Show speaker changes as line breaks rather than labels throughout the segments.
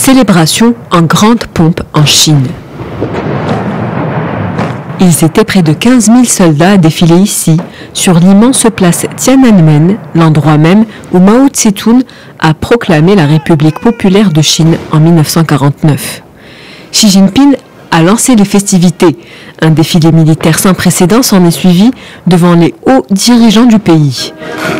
Célébration en grande pompe en Chine. Ils étaient près de 15 000 soldats à défiler ici, sur l'immense place Tiananmen, l'endroit même où Mao Tse-tung a proclamé la République populaire de Chine en 1949. Xi Jinping a lancé les festivités. Un défilé militaire sans précédent s'en est suivi devant les hauts dirigeants du pays.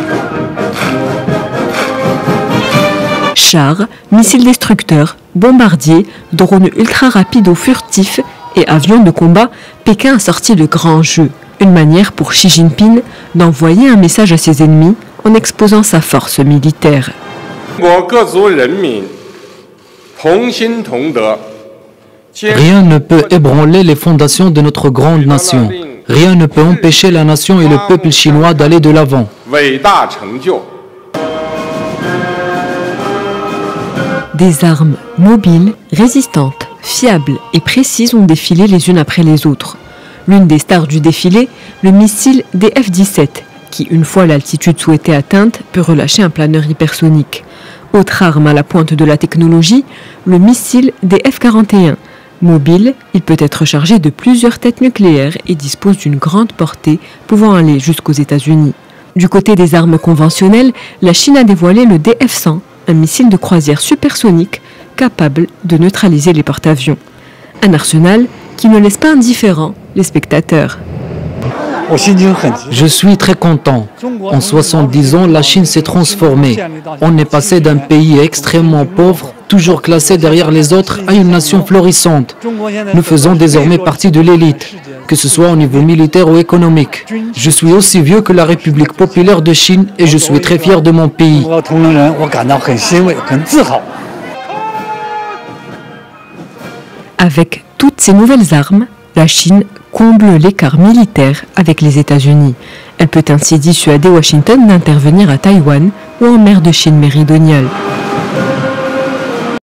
Chars, missiles destructeurs, bombardiers, drones ultra rapides ou furtifs et avions de combat, Pékin a sorti de grands jeux. Une manière pour Xi Jinping d'envoyer un message à ses ennemis en exposant sa force militaire.
Rien ne peut ébranler les fondations de notre grande nation. Rien ne peut empêcher la nation et le peuple chinois d'aller de l'avant.
Des armes mobiles, résistantes, fiables et précises ont défilé les unes après les autres. L'une des stars du défilé, le missile des F-17, qui, une fois l'altitude souhaitée atteinte, peut relâcher un planeur hypersonique. Autre arme à la pointe de la technologie, le missile des F-41. Mobile, il peut être chargé de plusieurs têtes nucléaires et dispose d'une grande portée pouvant aller jusqu'aux États-Unis. Du côté des armes conventionnelles, la Chine a dévoilé le DF-100, un missile de croisière supersonique capable de neutraliser les porte-avions. Un arsenal qui ne laisse pas indifférents les spectateurs.
Je suis très content. En 70 ans, la Chine s'est transformée. On est passé d'un pays extrêmement pauvre, toujours classé derrière les autres, à une nation florissante. Nous faisons désormais partie de l'élite, que ce soit au niveau militaire ou économique. Je suis aussi vieux que la République populaire de Chine et je suis très fier de mon pays.
Avec toutes ces nouvelles armes, la Chine comble l'écart militaire avec les États-Unis. Elle peut ainsi dissuader Washington d'intervenir à Taïwan ou en mer de Chine méridionale.